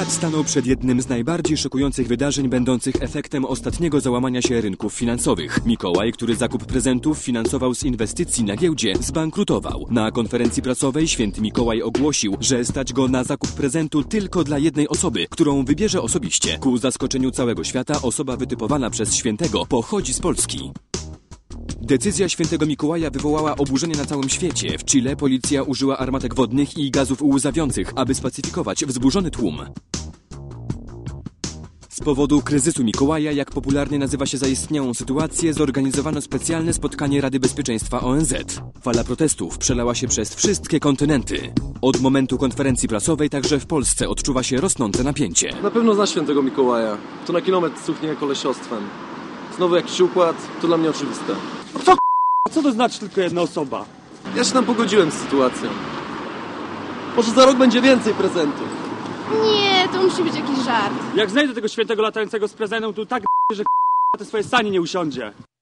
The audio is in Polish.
Świat stanął przed jednym z najbardziej szokujących wydarzeń będących efektem ostatniego załamania się rynków finansowych. Mikołaj, który zakup prezentów finansował z inwestycji na giełdzie, zbankrutował. Na konferencji prasowej święty Mikołaj ogłosił, że stać go na zakup prezentu tylko dla jednej osoby, którą wybierze osobiście. Ku zaskoczeniu całego świata osoba wytypowana przez świętego pochodzi z Polski. Decyzja świętego Mikołaja wywołała oburzenie na całym świecie. W Chile policja użyła armatek wodnych i gazów łzawiących, aby spacyfikować wzburzony tłum. Z powodu kryzysu Mikołaja, jak popularnie nazywa się zaistniałą sytuację, zorganizowano specjalne spotkanie Rady Bezpieczeństwa ONZ. Fala protestów przelała się przez wszystkie kontynenty. Od momentu konferencji prasowej także w Polsce odczuwa się rosnące napięcie. Na pewno znasz świętego Mikołaja. To na kilometr cuchnie kolesiostwem. Znowu jakiś układ, to dla mnie oczywiste. Co to znaczy tylko jedna osoba? Ja się tam pogodziłem z sytuacją. Może za rok będzie więcej prezentów. Nie, to musi być jakiś żart. Jak znajdę tego świętego latającego z prezentem, to tak że te swoje sanie nie usiądzie.